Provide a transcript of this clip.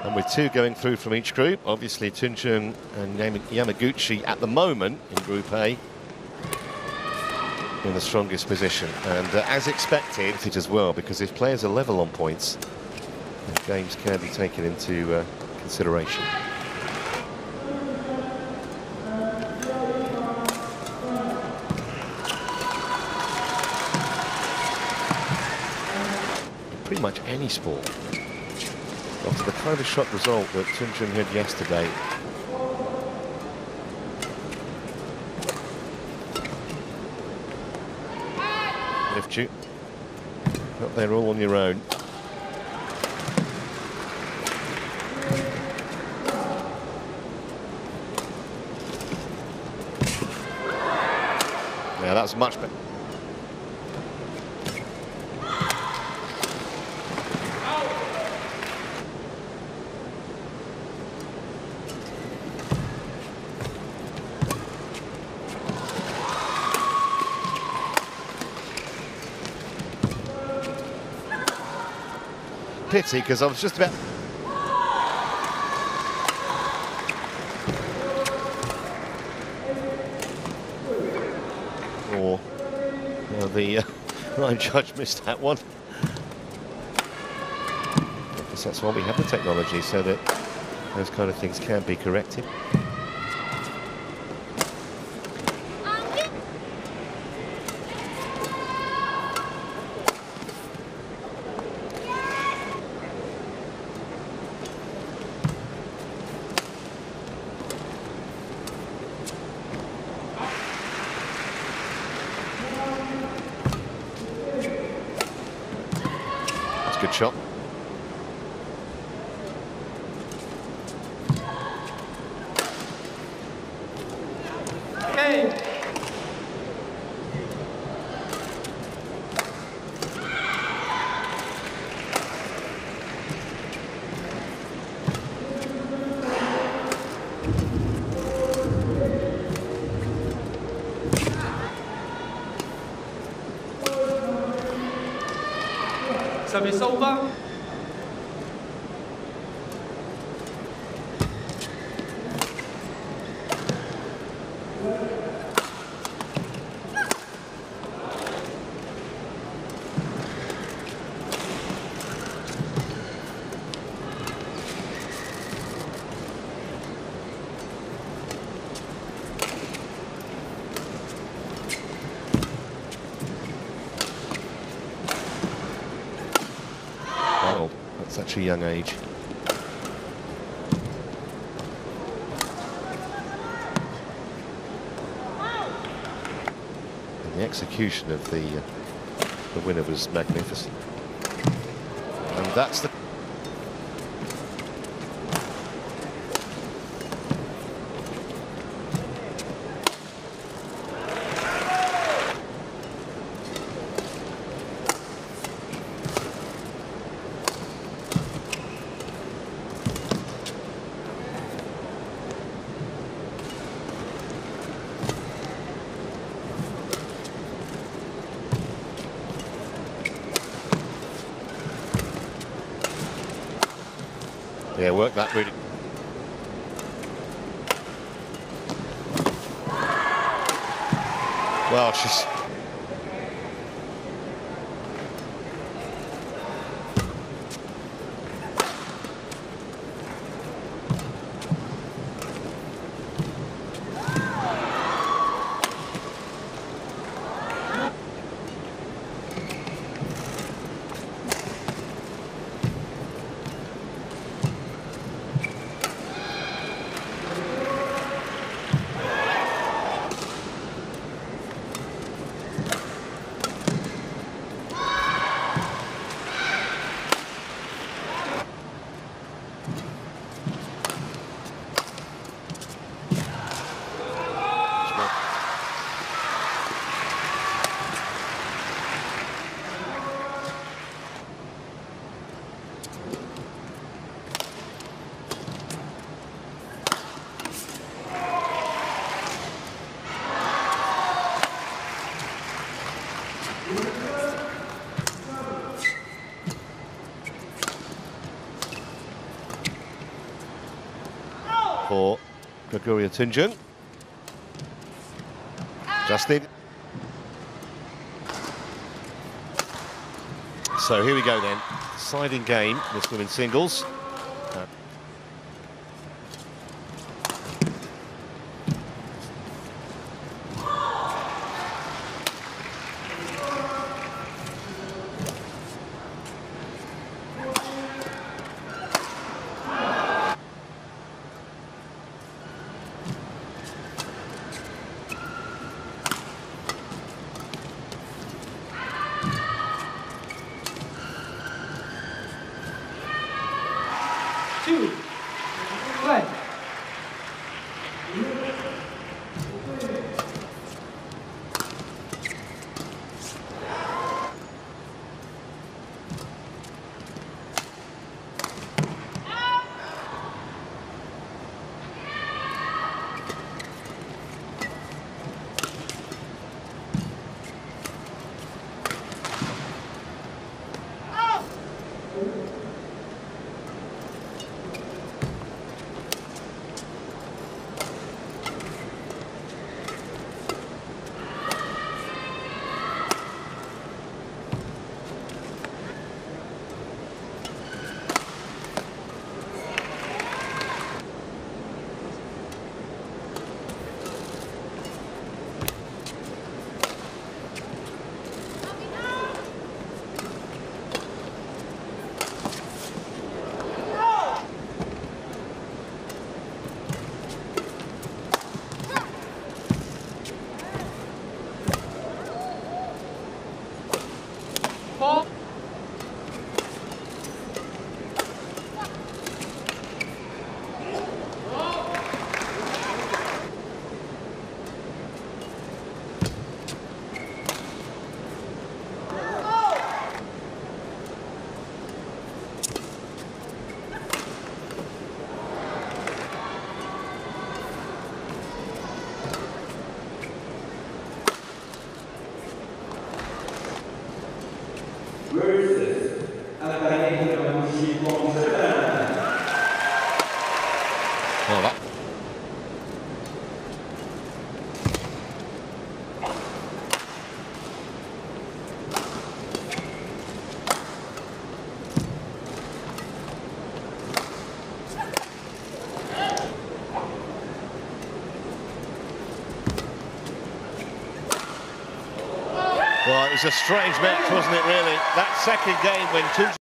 And with 2 going through from each group, obviously Tunjung and Yamaguchi at the moment in Group A in the strongest position. And as expected, it as well, because if players are level on points, then games can be taken into consideration. Pretty much any sport, after the kind of shock result that Tunjung had yesterday, lift you up there all on your own. Yeah, that's much better. Pity, because I was just about... Or the line judge missed that one. I guess that's why we have the technology, so that those kind of things can be corrected. Good shot. Hey. Service over. Such a young age. And the execution of the winner was magnificent. And that's the... Yeah, work that really. Well, she's... for Gregoria Tunjung. Justin. So here we go then, deciding game, this women's singles. Two. Play. Four. versus Academia Municipal Japan. Well, that. Well, it was a strange match, wasn't it, really? That second game when two